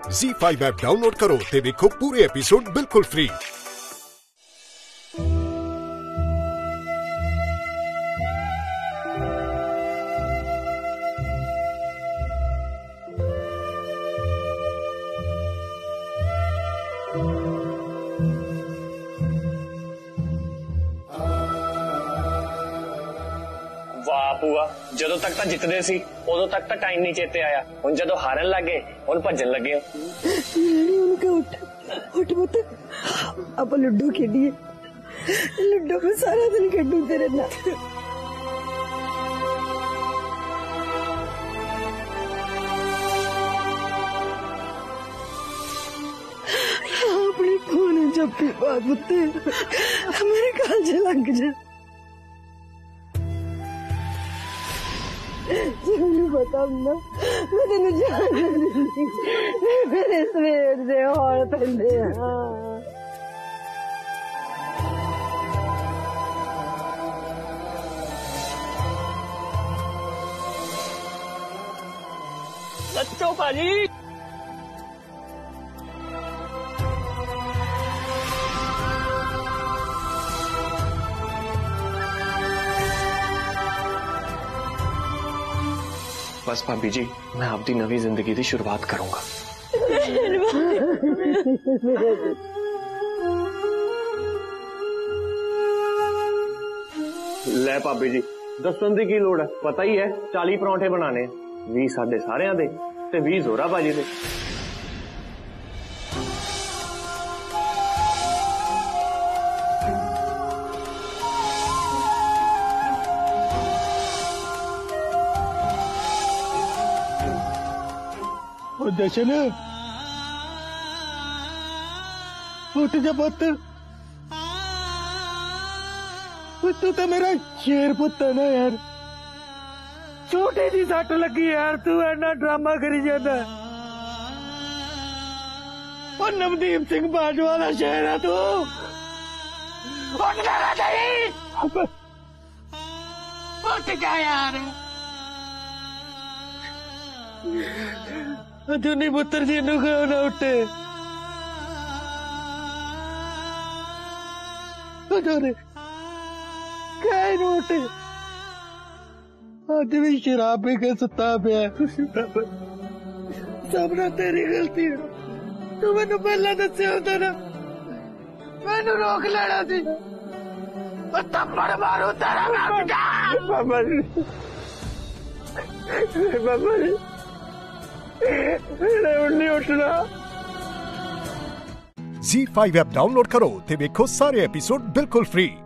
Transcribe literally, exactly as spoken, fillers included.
ज़ी five app download करो ते देखो पूरे एपिसोड बिल्कुल फ्री। वाह भूआ, जदों तक तो जितदे सी उदों तक तो टाइम नहीं चेते आया। हुण जदों हारन लगे हुण भजन लगे। उनका उठ उठ पुत, आप लुड्डो खेडिए। लुड्डो में सारा दिन खेडू तेरे ना। अपनी फोन जप्पी बात पुत, मेरे कालजे लग जा। मैंने पता ना, मैं तेन जान दी मेरे सवेर से हौल पैंदे लच्चो भाजी। बस भाभी जी, मैं आपकी नवी जिंदगी की शुरुआत करूंगा। ले भाभी जी, दसन की लोड़ है, पता ही है चाली परौंठे बनाने, भी साडे सारियां दे ते भी जोरा भाजी दे। जशन उठ जा पुत, तू तो मेरा शेर पुत है ना यार। छोटी जी सट लगी यार, तू इन्ना ड्रामा करी जाता। और नवदीप सिंह बाजवा का शेर है तू। उठ जाना चाहिए, उठ जा यार। नहीं पुत्र जी नु क्यों ना उठे। उठे अज भी शराब पी के सुता पिया। सब ना तेरी गलती है, तू मैनू पहला दस्या होता ना, मैनू रोक लेना सी। थप्पड़ मारू तेरा। बाबा जी, बाबा जी नहीं उठना। ज़ी फाइव ऐप डाउनलोड करो ते देखो सारे एपिसोड बिल्कुल फ्री।